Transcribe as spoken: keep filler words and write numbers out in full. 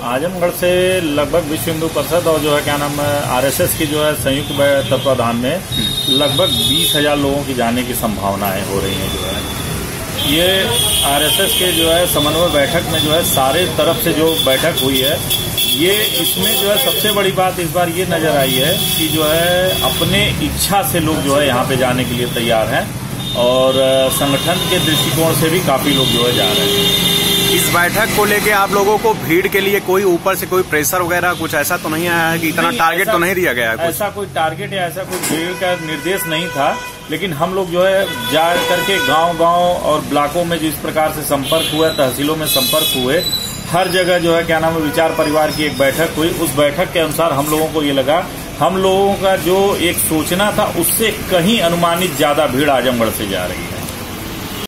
आजमगढ़ से लगभग विश्व हिंदू परिषद और जो है क्या नाम है आरएसएस की जो है संयुक्त तत्वाधान में लगभग बीस हजार लोगों की जाने की संभावनाएं हो रही हैं। जो है ये आरएसएस के जो है समन्वय बैठक में जो है सारे तरफ से जो बैठक हुई है, ये इसमें जो है सबसे बड़ी बात इस बार ये नजर आई है कि जो है अपने इच्छा से लोग जो है यहाँ पे जाने के लिए तैयार हैं और संगठन के दृष्टिकोण से भी काफी लोग जो है जा रहे हैं। इस बैठक को लेके आप लोगों को भीड़ के लिए कोई ऊपर से कोई प्रेशर वगैरह कुछ ऐसा तो नहीं आया है कि इतना टारगेट तो नहीं दिया गया है? कुछ ऐसा कोई टारगेट या ऐसा कोई भीड़ का निर्देश नहीं था, लेकिन हम लोग जो है जा करके गांव-गांव और ब्लॉकों में जिस प्रकार से संपर्क हुआ, तहसीलों में संपर्क हुए, हर जगह जो है क्या नाम है विचार परिवार की एक बैठक हुई। उस बैठक के अनुसार हम लोगों को ये लगा, हम लोगों का जो एक सोचना था उससे कहीं अनुमानित ज्यादा भीड़ आजमगढ़ से जा रही है।